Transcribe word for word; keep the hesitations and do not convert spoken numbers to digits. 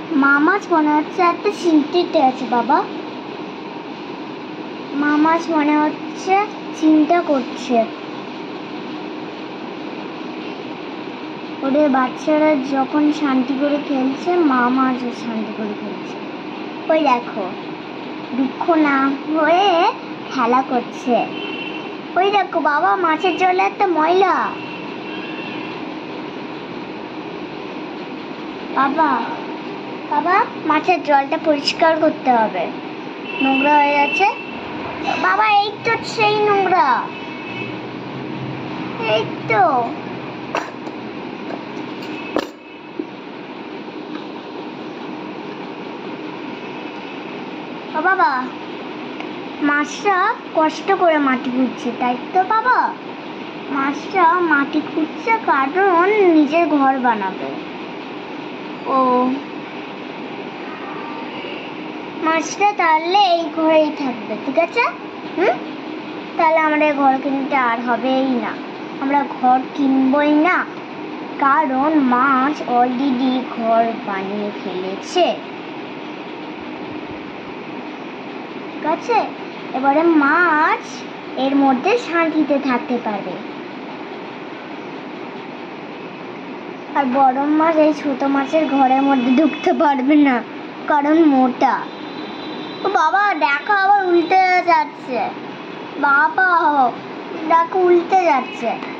মা মাছ মনে হচ্ছে একটা চিমটিতে আছে বাবা। মা মাছ মনে হচ্ছে চিন্তা করছে। ওদের বাচ্চারা যখন শান্তি করে খেলছে, মা মাছও শান্তি করে খেলছে। ওই দেখো, দুঃখ না হয়ে খেলা করছে। ওই দেখো বাবা, মাছের জলে একটা ময়লা। বাবা বাবা মাছের জলটা পরিষ্কার করতে হবে, নোংরা হয়ে গেছে। বাবা এই তো সেই নোংরা, এই তো। বাবা, মাছটা কষ্ট করে মাটি খুঁড়ছে, তাই তো বাবা? মাছটা মাটি খুঁড়ছে কারণ নিজের ঘর বানাবে। ও, মাছটা তাহলে এই ঘরেই থাকবে, ঠিক আছে? হুম, তাহলে আমাদের ঘর কিনতে আর হবেই না, আমরা ঘর কিনবই না, কারণ মাছ অলরেডি ঘর বানিয়ে ফেলেছে। ঠিক আছে, এবারে মাছ এর মধ্যে শান্তিতে থাকতে পারবে। আর বড় মাছ এই ছোট মাছের ঘরের মধ্যে ঢুকতে পারবে না, কারণ মোটা। ও বাবা দেখো, আবার উল্টে যাচ্ছে। বাবা দেখো, উল্টে যাচ্ছে।